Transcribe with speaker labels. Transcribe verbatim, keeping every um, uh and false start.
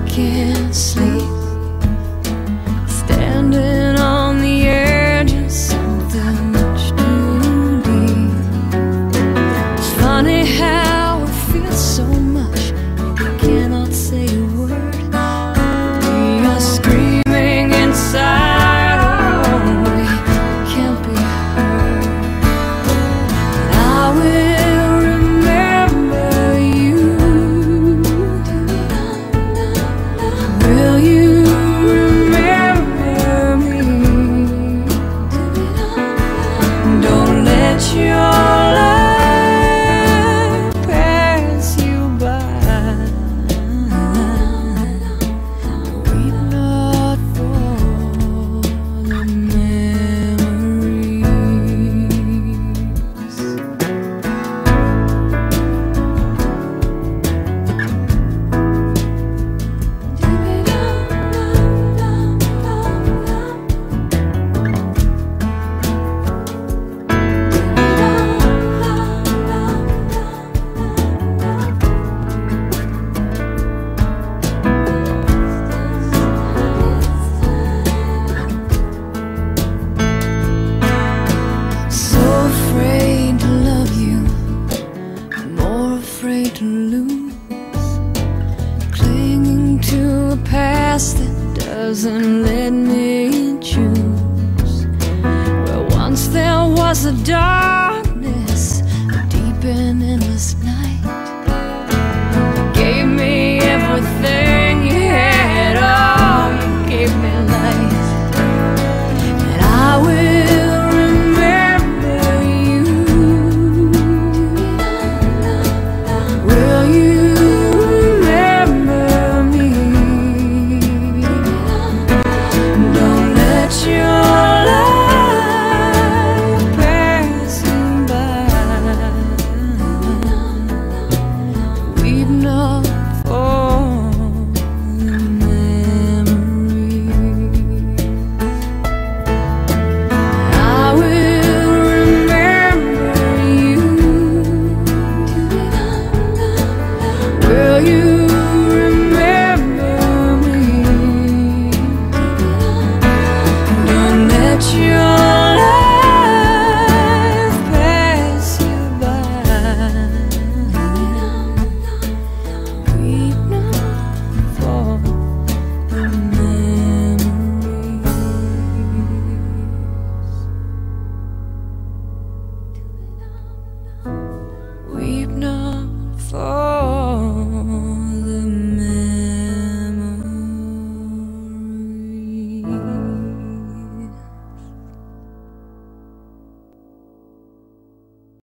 Speaker 1: can't sleep, standing on the edge of something much too deep. It's funny how it feels so much you cannot say a word. We are screaming inside, oh, we can't be heard. And I will remember you. Will you remember me? Don't let your life pass you by. Weep not for the memories. So afraid to love you, more afraid to lose, clinging to a past that doesn't let me choose. Where once there was a dark